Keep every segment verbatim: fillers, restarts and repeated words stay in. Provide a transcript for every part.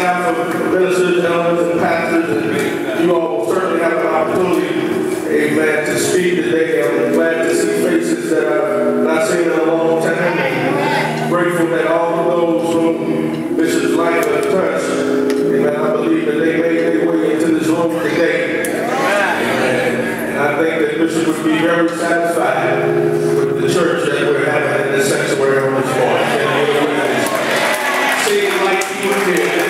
behalf of ministers, elders, and pastors, and you all will certainly have an opportunity, amen, to speak today. I'm glad to see faces that I've not seen in a long time. And grateful that all of those whom Bishop's life has touched, amen, I believe that they made their way into this room today. Amen. And I think that Bishop would be very satisfied with the church that we're having in this sanctuary on this morning. Seems like he was here.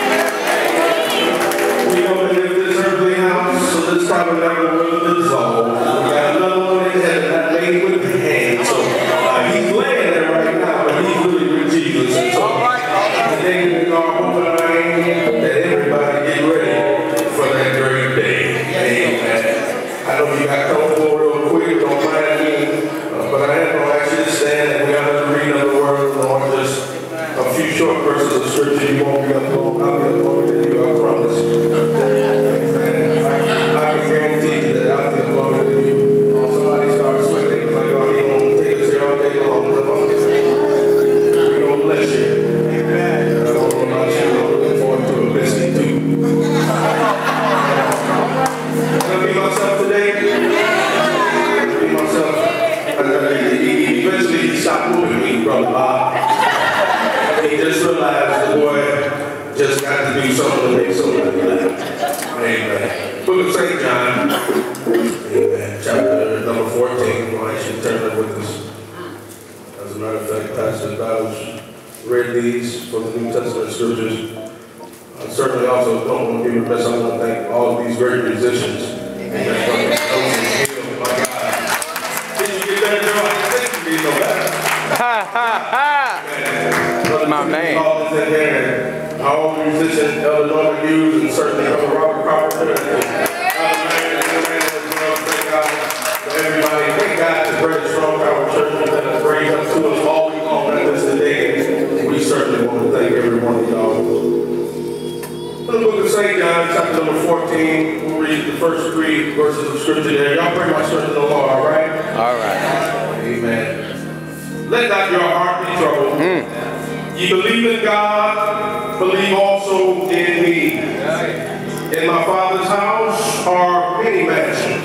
We know that if this earthly house, so this tabernacle will dissolve. We got another one in heaven that made with the hand. So uh, he's laying there right now, but he's really with Jesus. And so today we are hoping that everybody get ready for that great day. Amen. I know you got comfortable real quick, don't mind me, uh, but I am going to ask you to stand and we got to read of the word of the Lord. Just a few short verses of scripture. You won't be up long. I'll be up long with you, I promise. Amen. I can guarantee you that I'll be up long with you. Somebody starts sweating like, oh, he won't take us here all day long. We're going to bless you. Amen. I don't know about you. I'm looking forward to a listening to. Gonna be myself today? Be myself. Eventually he stopped moving me, brother Bob. He just realized the boy just got to do something to make somebody laugh. Amen. Book of Saint John, amen, chapter number fourteen. Why don't you turn it with us? As a matter of fact, Pastor Dow's read these from the New Testament scriptures. I certainly also don't want to be remiss. I want to thank all of these great musicians. Amen. From the Eulogist, my God. Did you get that, Joe? I think you did know that. Ha ha ha! My man. All the musicians, Elder Norman Hughes, and certainly Elder Robert Carpenter, and Elder Marion, everybody. Thank God to Great Strong Power Church that brings up to us all week long like this today. We certainly want to thank every one of y'all. The book of Saint John, chapter number fourteen, we'll read the first three verses of scripture there. Y'all pray my strength in the Lord, all right? All right. Amen. Let not your heart be troubled. Mm. You believe in God, believe also in me. In my Father's house are many mansions.